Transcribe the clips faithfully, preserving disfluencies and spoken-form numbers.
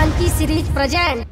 की series present.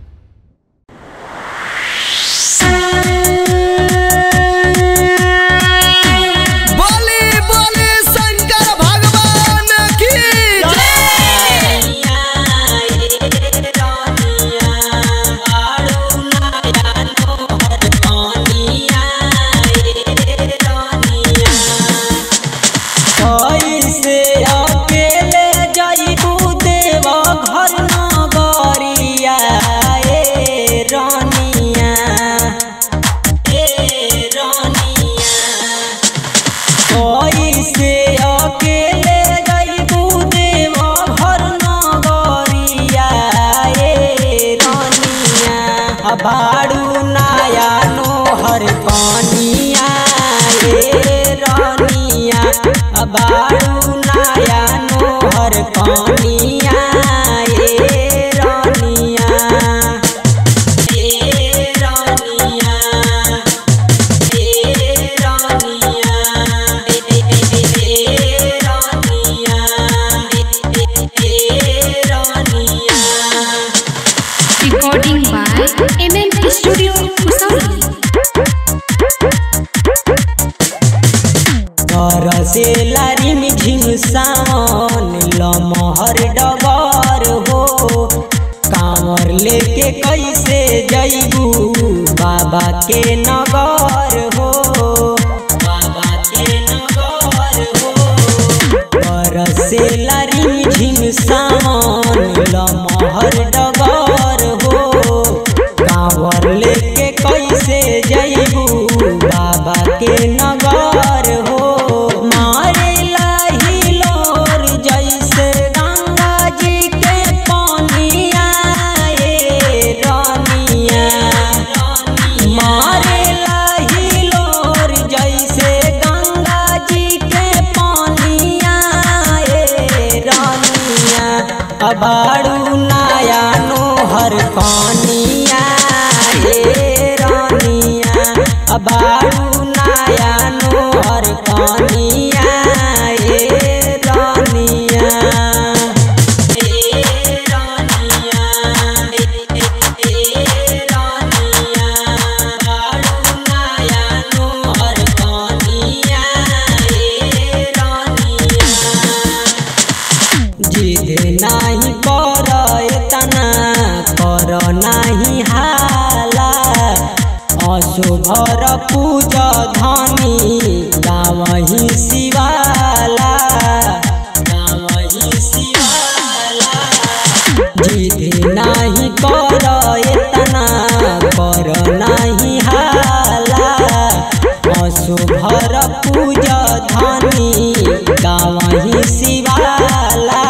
बाड़ू नाया नोहर कनिया ए रानिया, बाड़ू नाया नोहर कनिया ए रानिया, ए रानिया, ए रानिया, ए रानिया, ए रानिया। Recording by M M studio कुसाली। से लारिम झिम सावन लमहर डगर हो, कांवर लेके कैसे जइबू बाबा के नगर हो, बाबा के नगर हो। से लारिम झिम सावन लमहर डगर हो, कांवर लेके कैसे जइबू बाबा के नगर हो। बाड़ू नाया नोहर कनिया ए रानिया, बाड़ू नाया नोहर कनिया ए रानिया, ए रानिया, ए रानिया, बाड़ू नाया नोहर कनिया ए रानिया। जिद नाही कर तना कर नाही हाला, अशुभर पूजा धनी गावही शिवाला, गावही शिवाला। जिद नाही कर तना कर नाही हाला, अशुभर पूजा धनी गावही शिवाला।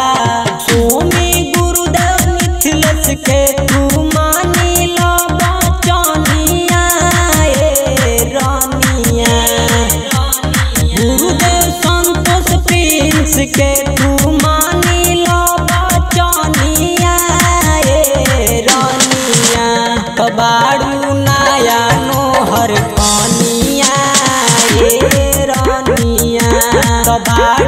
के तू मानी लो बचनिया ए रानिया, गुरुदेव संतोष प्रिंस के तू मानी लो बचनिया ए रानिया, बाड़ू नाया नोहर कनिया ए रानिया।